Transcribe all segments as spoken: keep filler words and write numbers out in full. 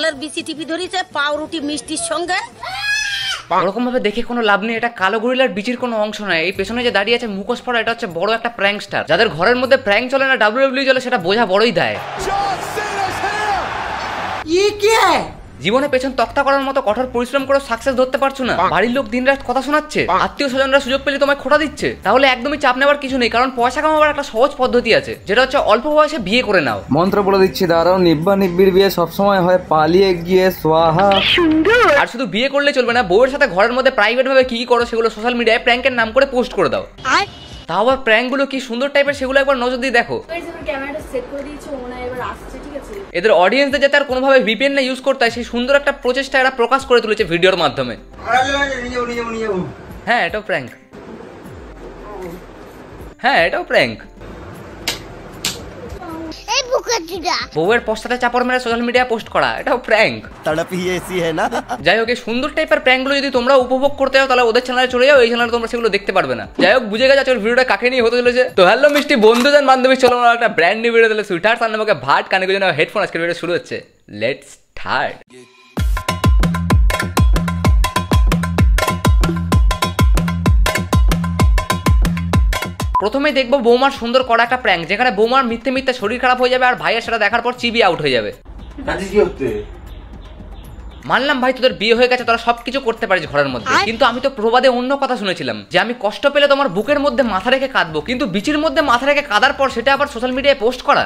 কাঁঠালের বিচি টিপি ধরিছে পাউরুটি মিষ্টির সঙ্গে। ওরকম ভাবে দেখে কোনো লাভ নেই, এটা কালো গরিলার বিচির কোনো অংশ নয়। এই পেছনে যে দাঁড়িয়ে আছে মুখোশ পরা, এটা হচ্ছে বড় একটা প্র্যাঙ্ক স্টার। যাদের ঘরের মধ্যে প্র্যাঙ্ক চলে না, ডাব্লিউডাব্লিউ চলে, সেটা বোঝা বড়ই দেয়। জীবনে পেছন তক্তা করার মতো কঠোর পরিশ্রম করে সাকসেস ধরতে পারছো না, বাড়ির লোক দিনরাত কথা শোনাচ্ছে, আত্মীয় স্বজনরা সুযোগ পেলে তোমায় খোটা দিচ্ছে, তাহলে একদমই চাপ নেওয়ার কিছু নেই, কারণ পয়সা কামাবার একটা সহজ পদ্ধতি আছে, যেটা হচ্ছে অল্প বয়সে বিয়ে করে নাও। মন্ত্র বলে দিচ্ছি, দাঁড়াও। নিব্বা নিব্বির বিয়ে সবসময় হয় পালিয়ে গিয়ে সোয়াহা। আর শুধু বিয়ে করলে চলবে না, বউয়ের সাথে ঘরের মধ্যে প্রাইভেট ভাবে কি কি করো সেগুলো সোশ্যাল মিডিয়ায় প্র্যাঙ্কের নাম করে পোস্ট করে দাও। তাও আবার প্র্যাঙ্ক গুলো কি সুন্দর টাইপের, সেগুলো একবার নজর দিয়ে দেখো। এদের অডিয়েন্সদের যাতে আর কোনোভাবে ভিপিএন না ইউজ করতে হয়, সেই সুন্দর একটা প্রচেষ্টা এরা প্রকাশ করে তুলেছে ভিডিওর মাধ্যমে। হ্যাঁ এটাও প্র্যাঙ্ক, হ্যাঁ এটাও প্র্যাঙ্ক। বউয়ের পশ্চাতে চাপড় মেরে সোশ্যাল মিডিয়া পোস্ট করা, এটাও প্র্যাঙ্ক। যাই হোক, এই সুন্দর টাইপের প্র্যাঙ্ক গুলো যদি তোমরা উপভোগ করতে যাও, তাহলে ওদের চ্যানেলে চলে যাও, এই চ্যানেলে তোমরা সেগুলো দেখতে পারবে না। যাই হোক, বুঝে গেছে ভিডিওটা কাকে নিয়ে হতে চলেছে। তো হ্যালো মিষ্টি বন্ধুদের বান্ধবী, চলো একটা ব্র্যান্ড নিউ ভিডিও তাহলে সুইটার সামনে আমাকে ভাট কানে গুঁজে নাও হেডফোন। আজকের ভিডিও শুরু হচ্ছে, লেটস স্টার্ট। প্রথমে দেখবো বৌমার সুন্দর করা একটা প্র্যাঙ্ক, যেখানে বৌমার মিথ্যে মিথ্যে শরীর খারাপ হয়ে যাবে আর ভাইয়ের সেটা দেখার পর চিবি আউট হয়ে যাবে। মানলাম ভাই তোদের বিয়ে হয়ে গেছে, তোরা সবকিছু করতে পারিস ঘরের মধ্যে, কিন্তু আমি তো প্রবাদে অন্য কথা শুনেছিলাম যে আমি কষ্ট পেলে তোমার বুকের মধ্যে মাথা রেখে কাঁদবো, কিন্তু বিচির মধ্যে মাথা রেখে কাঁদার পর সেটা আবার সোশ্যাল মিডিয়ায় পোস্ট করা।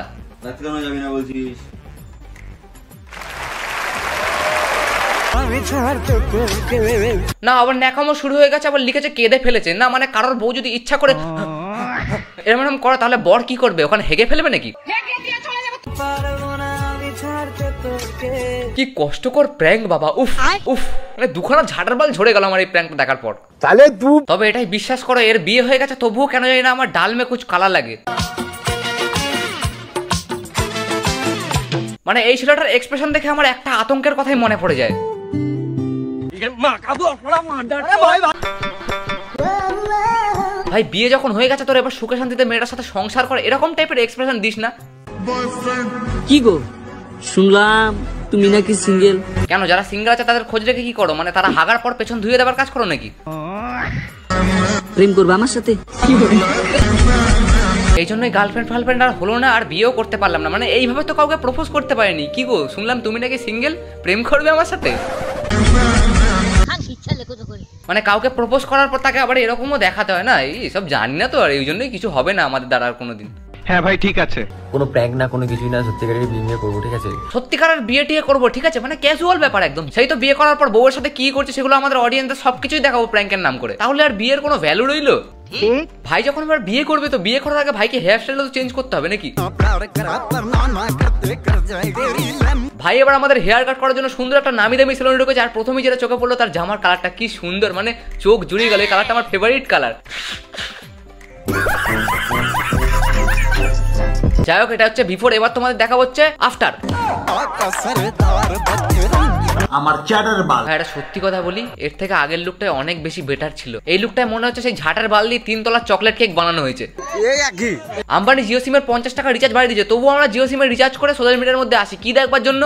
না আবার ন্যাকামো শুরু হয়ে গেছে, আবার লিখেছে কেঁদে ফেলেছে। না মানে কারোর বউ যদি ইচ্ছা করে এরকম করে, তাহলে বর কি করবে, ওখানে হেগে ফেলবে নাকি? কি কষ্টকর প্র্যাঙ্ক বাবা, উফ উফ, মানে দুখানা ঝাড়ার বাল ঝরে গেল আমার এই প্র্যাঙ্কটা দেখার পর। তবে এটাই বিশ্বাস করো, এর বিয়ে হয়ে গেছে তবুও কেন জানি না আমার ডাল মে কুছ কালা লাগে। মানে এই ছেলেটার এক্সপ্রেশন দেখে আমার একটা আতঙ্কের কথাই মনে পড়ে যায়। ভাই বিয়ে যখন হয়ে গেছে তোর এবার সুখে শান্তিতে মেয়েটার সাথে সংসার করে, এরকম টাইপের এক্সপ্রেশন দিস না। কি গো শুনলাম তুমি নাকি সিঙ্গেল? কেন যারা সিঙ্গেল আছে তাদের খোঁজ রেখে কি করো? মানে তারা হাগার পর পেছন ধুয়ে দেবার কাজ করো নাকি? প্রেম করবে আমার সাথে? এই জন্যই গার্লফ্রেন্ড ফার্লফ্রেন্ড আর হলো না, আর বিয়েও করতে পারলাম না। মানে এইভাবে তো কাউকে প্রপোজ করতে পারিনি। কি গো শুনলাম তুমি নাকি সিঙ্গেল, প্রেম করবে আমার সাথে? মানে কাউকে প্রপোজ করার পর তাকে আবার এরকমও দেখাতে হয় না, এই সব জানি না তো, আর এই জন্যই কিছু হবে না আমাদের দ্বারা আর কোনোদিন। হ্যাঁ ভাই ঠিক আছে, কোনো প্র্যাঙ্ক না, কোনো কিছুই না, সত্যিকারের বিয়ে করবো, ঠিক আছে? সত্যিকারের বিয়ে টিয়ে করবো, ঠিক আছে, মানে ক্যাজুয়াল ব্যাপার একদম। সেই তো বিয়ে করার পর বউয়ের সাথে কি করছে সেগুলো আমাদের অডিয়েন্সদের সবকিছুই দেখাবো প্র্যাঙ্কের নাম করে, তাহলে আর বিয়ের কোনো ভ্যালু রইলো? ভাই যখন এবার বিয়ে করবে তো বিয়ে করার আগে ভাইকে হেয়ার স্টাইল তো চেঞ্জ করতে হবে নাকি? ভাই এবার আমাদের হেয়ার কাট করার জন্য সুন্দর একটা নামি দামি সেলুনে ঢুকেছে, আর প্রথমেই যেটা চোখে পড়লো তার জামার কালারটা কি সুন্দর, মানে চোখ জুড়িয়ে গেল। এই কালারটা আমার ফেভারিট কালার। যাই হোক, এটা হচ্ছে বিফোর, এবার তোমাদের দেখা হচ্ছে আফটার। আমার চ্যাটার বাল। ভাই এটা সত্যি কথা বলি, এর থেকে আগের লুকটাই অনেক বেশি বেটার ছিল। এই লুকটায় মনে হচ্ছে সেই ঝাঁটার বাল দিয়ে তিন তলার চকলেট কেক বানানো হয়েছে। আম্বানি জিও সিমের পঞ্চাশ টাকা রিচার্জ বাড়িয়ে দিয়েছে, তবুও আমরা জিও সিমের রিচার্জ করে সোশ্যাল মিডিয়ার মধ্যে আসি কি দেখবার জন্য?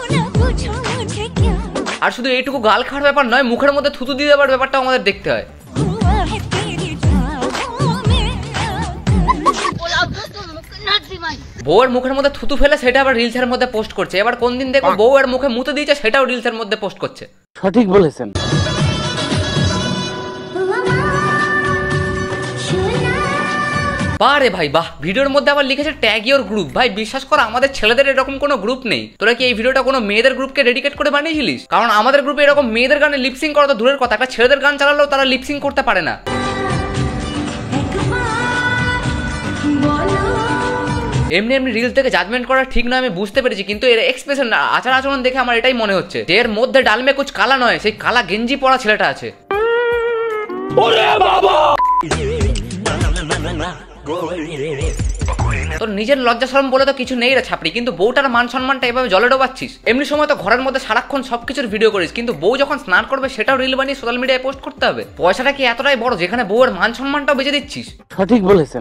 আর শুধু এইটুকু গাল খাওয়ার ব্যাপার নয়, মুখের মধ্যে থুতু দিয়ে দেওয়ার ব্যাপারটাও আমাদের দেখতে হয়। বউয়ের মুখের মধ্যে থুতু ফেলে সেটা আবার রিলসের মধ্যে পোস্ট করছে। এবার কোন দিন দেখো বউয়ের মুখে মুতে দিয়েছে, সেটাও রিলসের মধ্যে পোস্ট করছে। সঠিক বলেছেন। বারে ভাই বাহ, ভিডিওর মধ্যে আবার লিখেছে ট্যাগ ইওর গ্রুপ। ভাই বিশ্বাস কর আমাদের ছেলেদের এরকম কোনো গ্রুপ নেই। তোরা কি এই ভিডিওটা কোনো মেয়েদের গ্রুপকে ডেডিকেট করে বানিয়েছিলিস? কারণ আমাদের গ্রুপে এরকম মেয়েদের গানে লিপসিং করা তো দূরের কথা, একটা ছেলেদের গান চালালেও তারা লিপসিং করতে পারে না। এমনি এমনি রিলস থেকে জাজমেন্ট করা ঠিক নয় আমি বুঝতে পেরেছি, কিন্তু এর এক্সপ্রেশন আচার আচরণ দেখে আমার এটাই মনে হচ্ছে যে এর মধ্যে ডালমে কুছ কালা নয়, সেই কালা গেঞ্জি পরা ছেলেটা আছে। তোর নিজের লজ্জা শরম বলে তো কিছু নেই রে ছাপড়ি, কিন্তু বউটার মান সম্মানটা এভাবে জলে ডোবাচ্ছিস। এমনি সময় তো ঘরের মধ্যে সারাক্ষণ সবকিছুর ভিডিও করিস, কিন্তু বউ যখন স্নান করবে সেটাও রিল বানিয়ে সোশ্যাল মিডিয়ায় পোস্ট করতে হবে। পয়সাটা কি এতটাই বড় যেখানে বউয়ের মান সম্মানটাও বেঁচে দিচ্ছিস? সঠিক বলেছেন।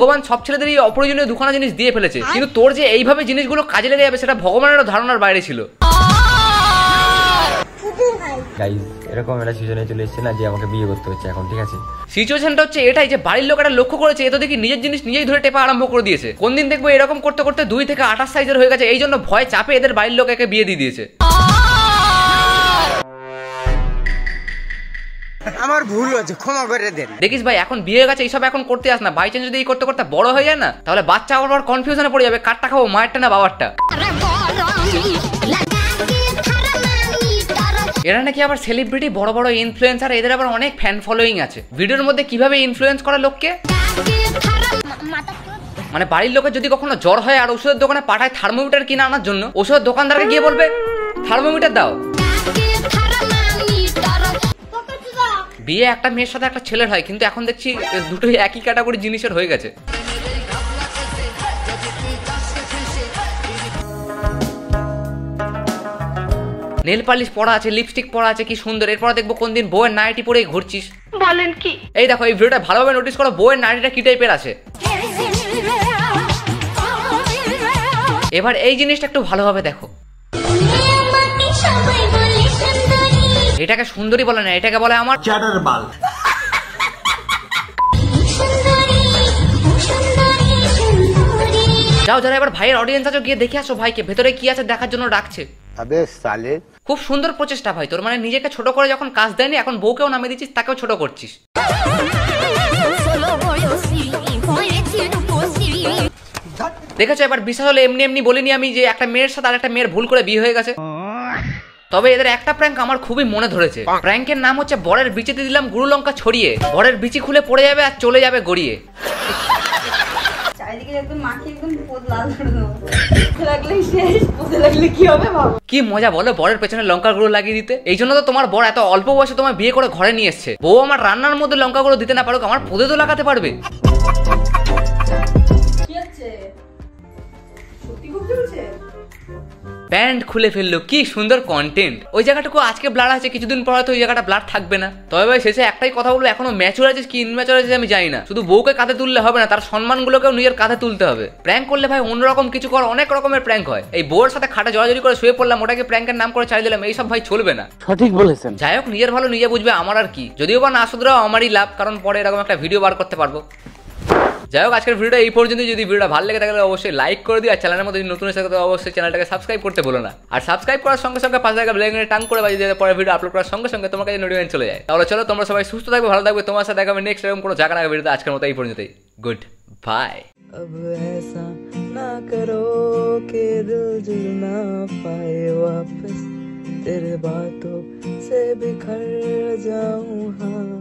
ভগবান সব ছেলেদেরই অপ্রয়োজনীয় দুখানা জিনিস দিয়ে ফেলেছে, কিন্তু তোর যে এইভাবে জিনিসগুলো কাজে লেগে যাবে সেটা ভগবানের ধারণার বাইরে ছিল। গাইস এরকম একটা সিজনে চলে এসেছে না যে আমাকে বিয়ে করতে হচ্ছে এখন, ঠিক আছে? সিচুয়েশনটা হচ্ছে এটাই যে বাড়ির লোক একটা লক্ষ্য করেছে, এ তো দেখি নিজের জিনিস নিজেই ধরে টেপা আরম্ভ করে দিয়েছে। কোন দিন দেখবো এরকম করতে করতে দুই থেকে আঠাশ সাইজের হয়ে গেছে, এই জন্য ভয় চাপে এদের বাড়ির লোক একে বিয়ে দিয়ে দিয়েছে। আমার ভুল হয়েছে, ক্ষমা করে দেন। দেখিস ভাই এখন বিয়ে গেছে এইসব এখন করতে আস না, বাই চান্স যদি এই করতে করতে বড় হয়ে যায় না তাহলে বাচ্চা আবার কনফিউশনে পড়ে যাবে, কারটা খাবো মায়েরটা না বাবারটা। এরা নাকি আবার সেলিব্রিটি, বড় বড় ইনফ্লুয়েন্সার, এদের আবার অনেক ফ্যান ফলোয়িং আছে। ভিডিওর মধ্যে কিভাবে ইনফ্লুয়েন্স করে লোককে, মানে বাড়ির লোকের যদি কখনো জ্বর হয় আর ওষুধের দোকানে পাঠায় থার্মোমিটার কিনে আনার জন্য, ওষুধের দোকানদারকে গিয়ে বলবে থার্মোমিটার দাও। বিয়ে একটা মেয়ের সাথে একটা ছেলের হয়, কিন্তু এখন দেখছি দুটোই একই ক্যাটাগরি জিনিসের হয়ে গেছে। নেল পালিশ পরা আছে, লিপস্টিক পরা আছে, কি সুন্দর। এরপর দেখবো কোন দিন বউয়ের নাইটি পরে ঘুরছিস। বলেন কি? এই দেখো এই ভিডিওটা ভালোভাবে নোটিস করো, বউয়ের নাইটিটা কি টাইপের আছে। এবার এই জিনিসটা একটু ভালোভাবে দেখো, এটাকে সুন্দরী বলে না, এটাকে বলে আমার চ্যাটার বাল। যাও যারা এবার ভাইয়ের অডিয়েন্স আছে গিয়ে দেখে আসো ভাইকে, ভেতরে কি আছে দেখার জন্য ডাকছে। খুব সুন্দর প্রচেষ্টা ভাই তোর, মানে নিজেকে ছোট করে যখন কাজ দেয়নি এখন বউকেও নামিয়ে দিচ্ছিস, তাকেও ছোট করছিস। দেখেছো এবার বিশ্বাস হলে এমনি এমনি বলিনি আমি যে একটা মেয়ের সাথে আর একটা মেয়ের ভুল করে বিয়ে হয়ে গেছে। তবে এদের একটা প্র্যাঙ্ক আমার খুবই মনে ধরেছে। প্র্যাঙ্কের নাম হচ্ছে বরের বিচিতে দিলাম গুরু লঙ্কা ছড়িয়ে, বরের বিচি খুলে পড়ে যাবে আর চলে যাবে গড়িয়ে। কি মজা বলো বরের পেছনে লঙ্কা গুঁড়ো লাগিয়ে দিতে। এই জন্য তো তোমার বর এত অল্প বয়সে তোমার বিয়ে করে ঘরে নিয়ে এসছে। বউ আমার রান্নার মধ্যে লঙ্কা গুঁড়ো দিতে না পারুক, আমার পদে তো লাগাতে পারবে। প্যান্ট খুলে ফেললো, কি সুন্দর কন্টেন্ট। ওই জায়গাটুকু আজকে ব্লাড আছে, কিছুদিন পর হয়তো ওই জায়গাটা ব্লাড থাকবে না। তবে ভাই শেষে একটাই কথা বলবো, এখনো ম্যাচুর আছে কি ইনম্যাচুর আছে আমি জানি না, শুধু বউকে কাঁধে তুললে হবে না, তার সম্মানগুলোকেও নিজের কাঁধে তুলতে হবে। প্র্যাঙ্ক করলে ভাই অন্যরকম কিছু কর, অনেক রকমের প্র্যাঙ্ক হয়। এই বউয়ের সাথে খাটে জড়াজড়ি করে শুয়ে পড়লাম, ওটাকে প্র্যাঙ্কের নাম করে চালিয়ে দিলাম, এইসব ভাই চলবে না। সঠিক বলেছেন। যাই হোক নিজের ভালো নিজে বুঝবে, আমার আর কি। যদিও বা না শুধরাও আমারই লাভ, কারণ পরে এরকম একটা ভিডিও বার করতে পারবো। যাই হোক আজকের ভিডিওটা এই পর্যন্ত। যদি ভিডিওটা ভালো লেগে থাকলে অবশ্যই লাইক করে দিও, আর চ্যানেলের মধ্যে নতুন এসে থাকলে অবশ্যই চ্যানেলটাকে সাবস্ক্রাইব করতে ভুলো না। আর সাবস্ক্রাইব করার সঙ্গে সঙ্গে পাশে থাকা বেল আইকনে টান করে বাজিয়ে দিলে পরে ভিডিও আপলোড করার সঙ্গে সঙ্গে তোমার কাছে নোটিফিকেশন চলে যায়। তাহলে চলো তোমরা সবাই সুস্থ থাকবে, ভালো থাকবে, তোমার সাথে দেখা হবে নেক্সট এরকম কোনো জায়গা না ভিডিওতে। আজকের মতো এই পর্যন্তই, গুড বাই। अब ऐसा ना करो कि दिल जुड़ ना पाए वापस, तेरे बातों से बिखर जाऊं। हाँ